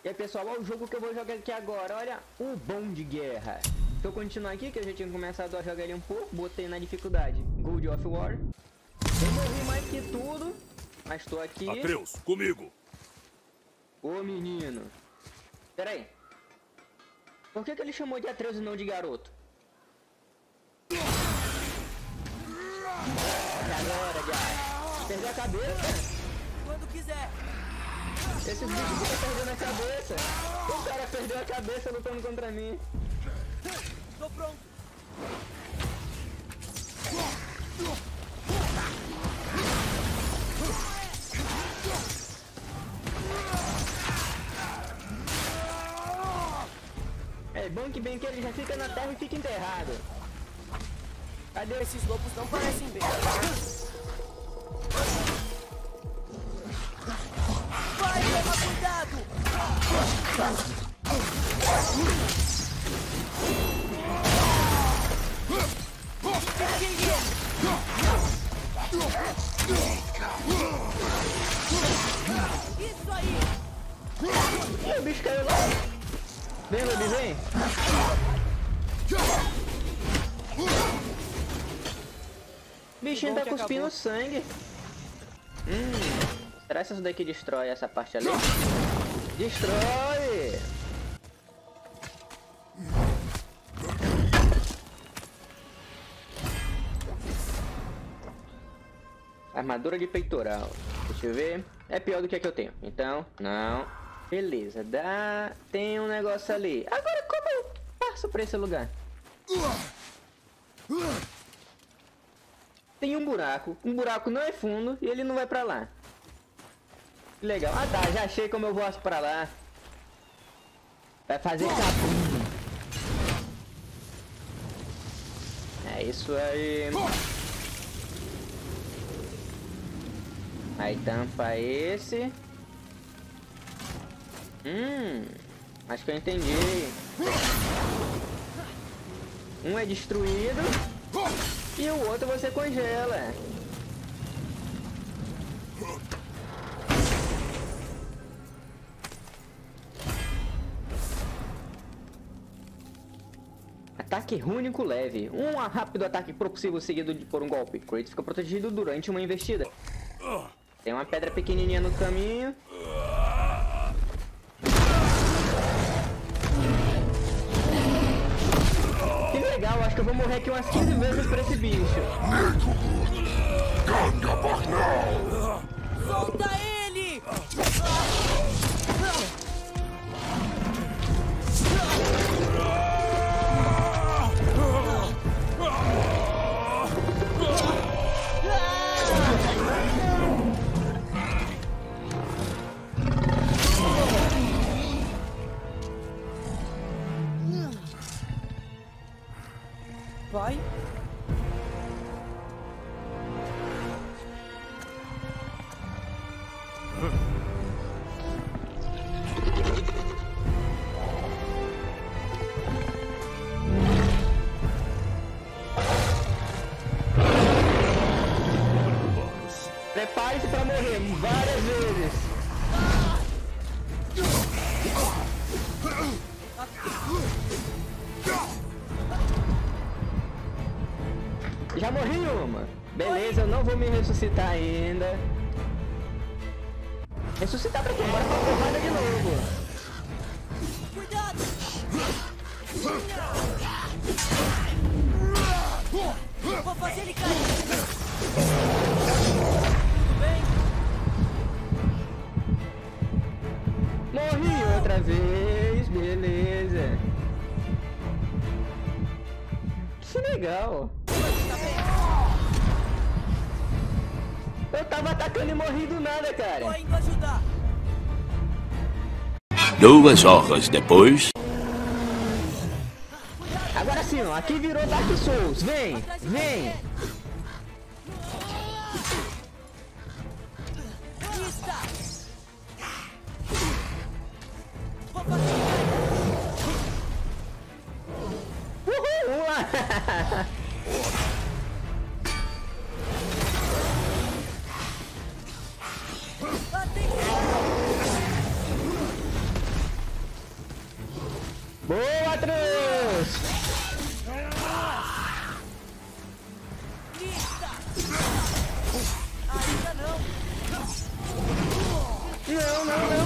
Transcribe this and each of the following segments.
E aí pessoal, olha o jogo que eu vou jogar aqui agora, olha, o Bom de Guerra. Deixa eu continuar aqui, que eu já tinha começado a jogar ele um pouco, botei na dificuldade God of War. Eu morri mais que tudo, mas tô aqui. Atreus, comigo. Ô menino. Pera aí. Por que ele chamou de Atreus e não de garoto? E agora, guys? Perdeu a cabeça? Quando quiser. Esses bichos ficam perdendo a cabeça. O cara perdeu a cabeça lutando contra mim. Tô pronto. É bom que bem que ele já fica na terra e fica enterrado. Cadê esse? Esses lobos não parecem bem. Vai, toma cuidado! Isso aí! Ih, o bicho caiu lá. Vem, Lobby, vem. O bichinho tá cuspindo sangue. Será que isso daqui destrói essa parte ali? Destrói! Armadura de peitoral. Deixa eu ver. É pior do que a que eu tenho. Então, não. Beleza, dá... Tem um negócio ali. Agora como eu passo pra esse lugar? Tem um buraco. Um buraco não é fundo e ele não vai pra lá. Que legal. Ah tá, já achei como eu vou pra lá. Vai fazer capim. É isso aí. Aí tampa esse. Acho que eu entendi. Um é destruído e o outro você congela. Ataque único leve. Um rápido ataque propulsivo seguido por um golpe. Kratos fica protegido durante uma investida. Tem uma pedra pequenininha no caminho. Que legal, acho que eu vou morrer aqui umas 15 vezes pra esse bicho. Solta ele! Vai. Prepare-se pra morrer várias vezes. Já morri uma. Beleza, eu não vou me ressuscitar ainda. Ressuscitar pra quê? Bora pra porrada de novo. Cuidado! Vou fazer ele cair! Tudo bem? Morri outra vez, beleza. Que legal. Eu tava atacando e morri do nada, Tô cara. indo ajudar! 2 horas depois. Agora sim, ó, aqui virou Dark Souls. Vem, vem. Lista! Vou fazer Uhul! Boa, Atreus! Lista! Ainda não! Não!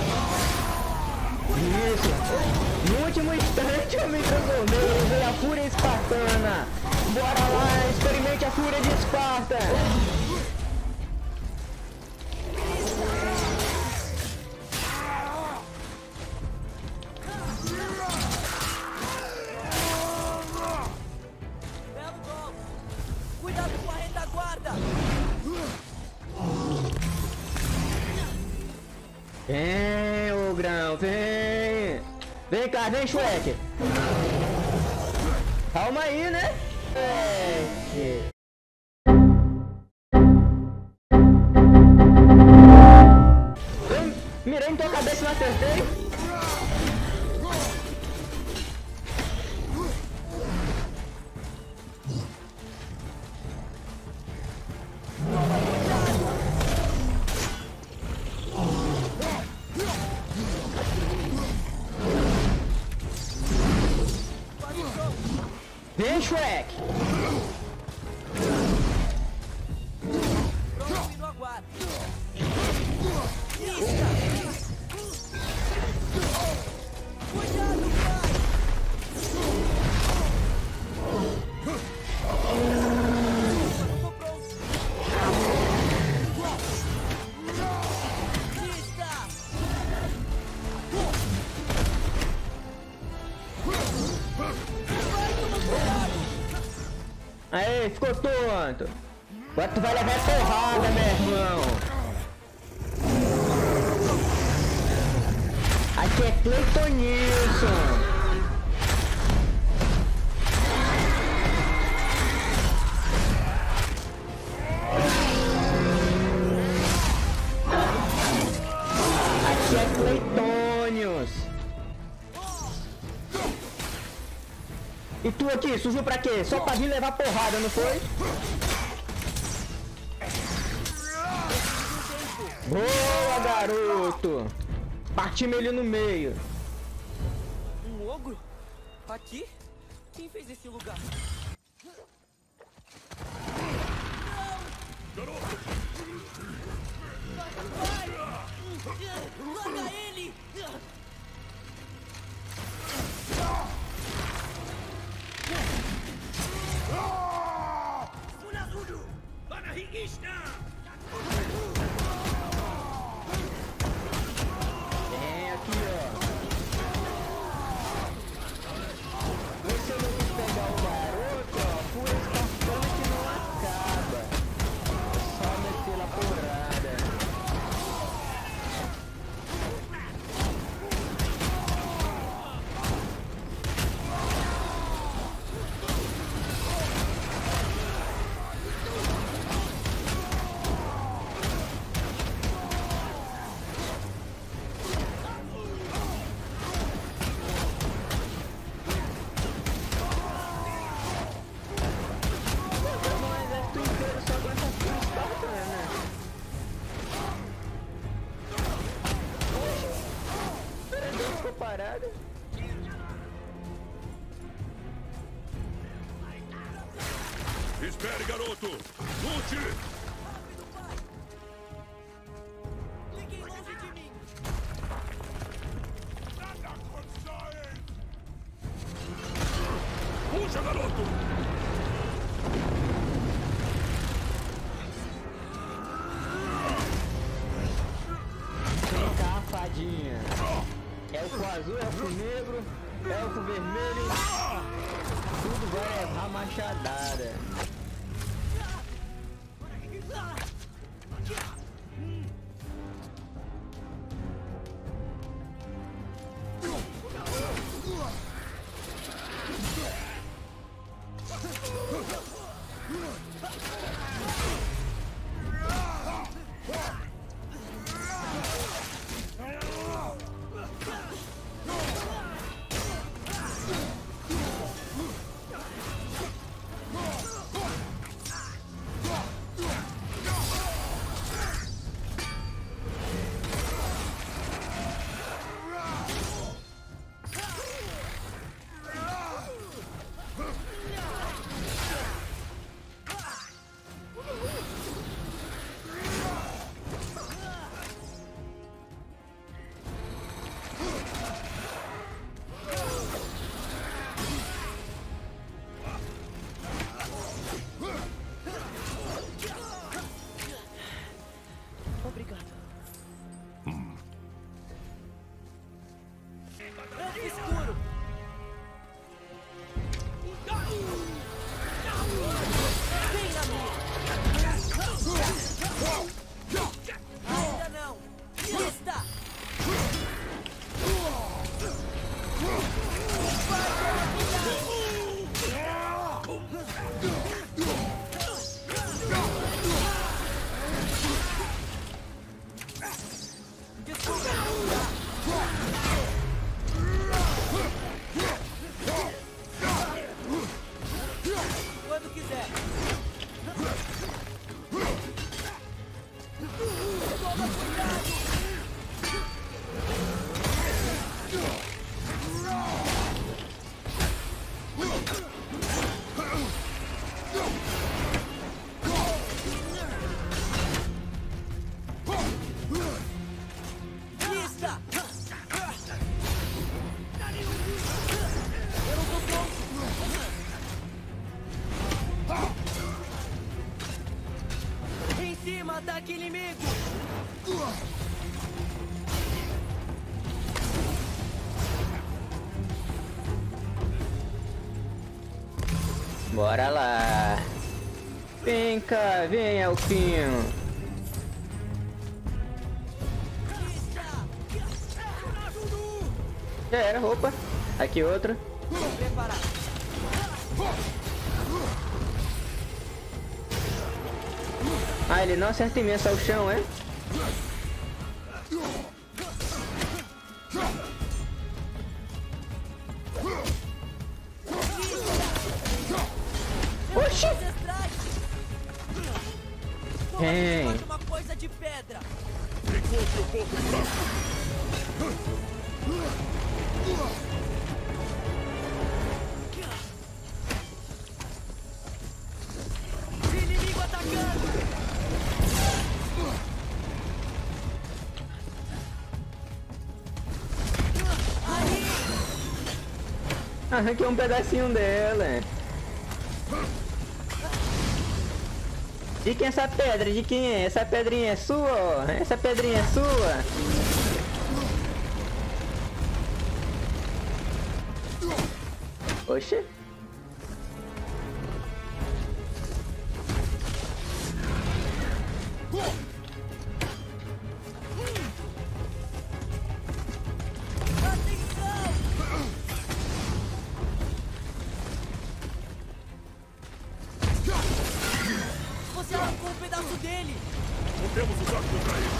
Isso! No último instante eu me transformei, eu usei a Fúria Espartana! Bora lá, experimente a Fúria de Esparta! Belo golpe! Cuidado com a retaguarda! Vem, Ogrão, vem! Vem cá, vem, Shrek! Calma aí, né? Shrek! Eu mirei em tua cabeça e não acertei! Vem, Shrek! Pronto e no aguardo! Lista! Cuidado, pai! Não tô pronto! Lista! Aê, ficou tonto! Agora tu vai levar porrada, meu irmão! Aqui é Cleiton Nilson! Aqui é Cleitônios! E tu aqui, surgiu pra quê? Só pra vir levar porrada, não foi? Boa, garoto! Partimos ele no meio. Um ogro? Aqui? Quem fez esse lugar? Vai! Larga ele! Vem aqui, ó. Você não quis pegar o garoto, ó. Fúria espartana que não acaba. É só meter a porrada. Parada. Espere, garoto! Lute! Rápido, pai! Fiquem longe de mim! Puxa, garoto! Vem cá, fadinha. Elfo azul, elfo negro, elfo vermelho. Tudo vai levar machadada. campo escuro. Vem na minha. Ainda não. Lista. Quando quiser. Toma cuidado. Lista. Eu não tô pronto. Em cima, ataque inimigo! Bora lá. Vem cá, vem, Elfinho. Já era, roupa. Aqui outra. Preparar. Ah, ele não acerta imenso ao chão, é? Oxi! Ancestrais. Quem? Faz uma coisa de pedra. Encontre o ponto fraco. Inimigo atacando. Aí. Arranquei um pedacinho dela. De quem é essa pedra? De quem é? Essa pedrinha é sua, ó. Essa pedrinha é sua. Oxi. Atenção. Você arrancou um pedaço dele. Podemos usar contra ele.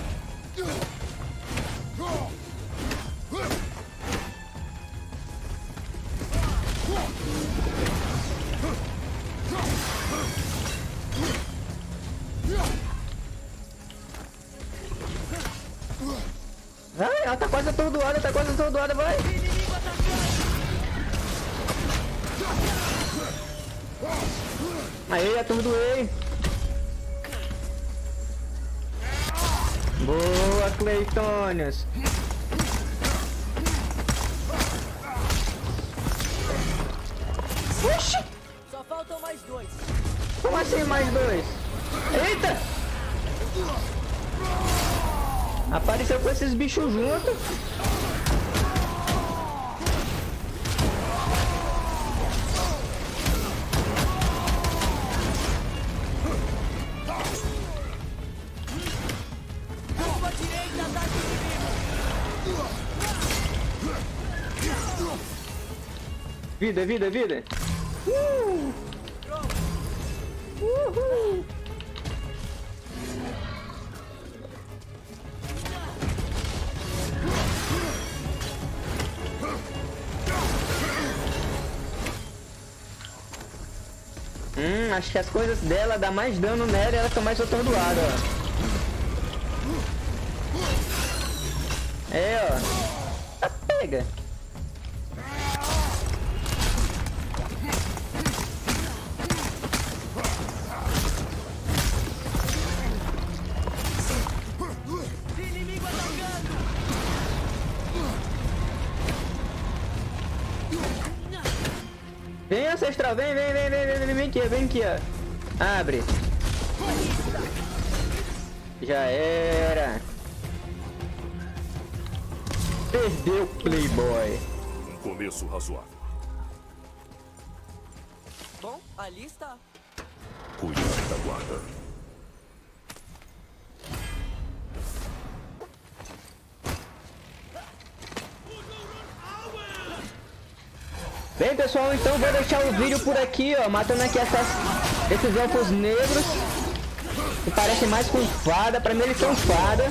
Vai, ela tá quase atordoada, vai. Inimigo atacando. Aí, atordoei. Boa, Cleitônios. Oxi! Só faltam mais dois. Como assim mais dois? Eita! Apareceu com esses bichos juntos. Sua direita, ataque inimigo. Vida, vida, vida. Pronto. Uhul. Acho que as coisas dela dá mais dano nela e ela fica mais atordoada, ó. É, ó. Ah, pega. Inimigo atacando. Vem, ancestral, vem aqui, ó. Abre. Já era. Perdeu, Playboy. Um começo razoável. Bom, ali está. Cuide da guarda. Bem, pessoal, então vou deixar o vídeo por aqui, ó, matando aqui esses elfos negros que parecem mais com fada. Pra mim eles são fada.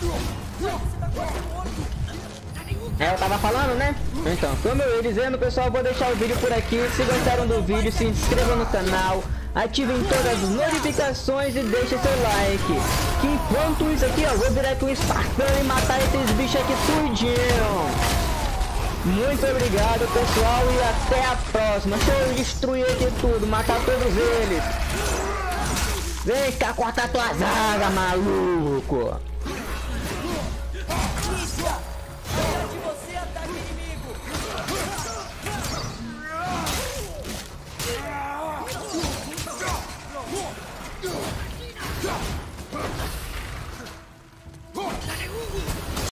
Eu tava falando, né? Então, como eu ia dizendo, pessoal, vou deixar o vídeo por aqui. Se gostaram do vídeo, se inscrevam no canal, ativem todas as notificações e deixem seu like. Que enquanto isso aqui, ó, vou virar aqui um espartano e matar esses bichos aqui tudinho. Muito obrigado, pessoal, e até a próxima. Deixa eu destruir aqui tudo, matar todos eles. Vem cá cortar tua zaga, maluco.